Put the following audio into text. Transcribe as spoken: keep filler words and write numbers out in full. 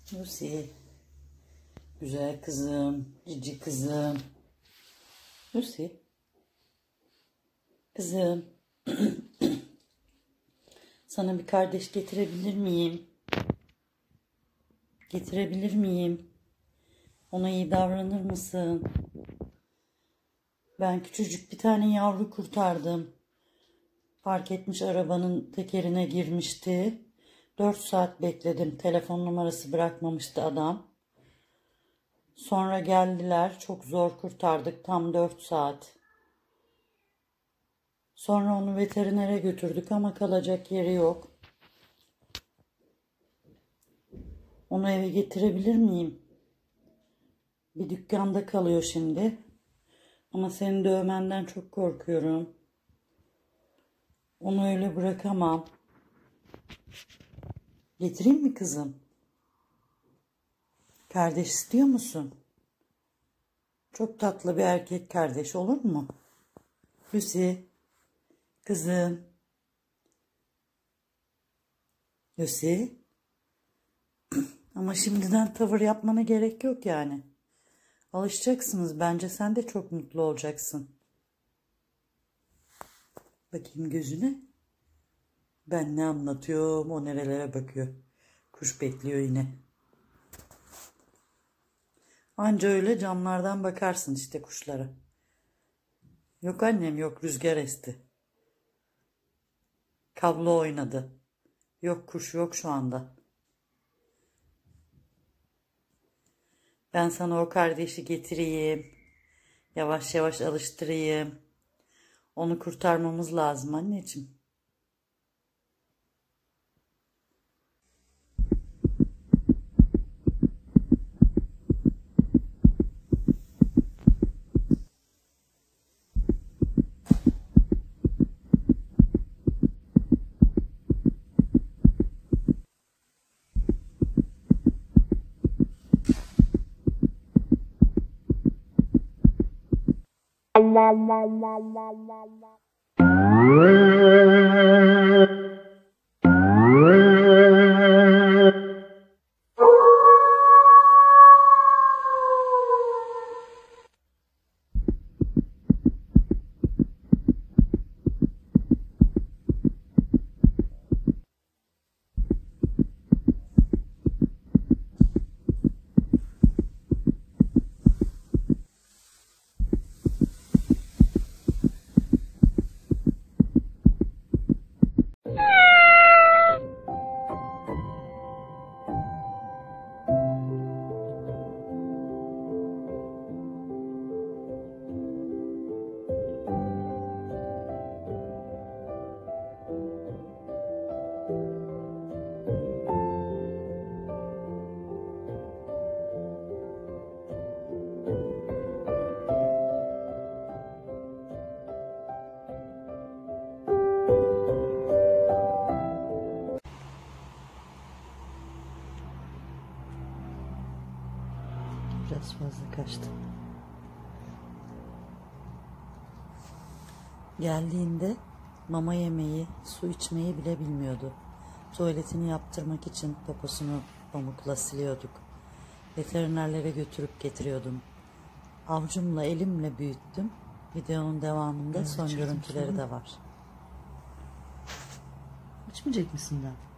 Lucy. Güzel kızım. Cici kızım. Lucy. Kızım. Sana bir kardeş getirebilir miyim? Getirebilir miyim? Ona iyi davranır mısın? Ben küçücük bir tane yavru kurtardım. Park etmiş arabanın tekerine girmişti. Dört saat bekledim. Telefon numarası bırakmamıştı adam. Sonra geldiler. Çok zor kurtardık. Tam dört saat. Sonra onu veterinere götürdük ama kalacak yeri yok. Onu eve getirebilir miyim? Bir dükkanda kalıyor şimdi. Ama seni dövmenden çok korkuyorum. Onu öyle bırakamam. Getireyim mi kızım? Kardeş istiyor musun? Çok tatlı bir erkek kardeş olur mu? Lucy. Kızım. Lucy. Ama şimdiden tavır yapmana gerek yok yani. Alışacaksınız. Bence sen de çok mutlu olacaksın. Bakayım gözüne. Ben ne anlatıyorum, o nerelere bakıyor. Kuş bekliyor yine. Anca öyle camlardan bakarsın işte kuşlara. Yok annem, yok rüzgar esti. Kablo oynadı. Yok kuş yok şu anda. Ben sana o kardeşi getireyim. Yavaş yavaş alıştırayım. Onu kurtarmamız lazım anneciğim. La la la la la la. Biraz fazla kaçtı. Geldiğinde mama yemeyi, su içmeyi bile bilmiyordu. Tuvaletini yaptırmak için poposunu pamukla siliyorduk. Veterinerlere götürüp getiriyordum. Avcumla elimle büyüttüm. Videonun devamında son görüntüleri de var. İçmeyecek misin daha?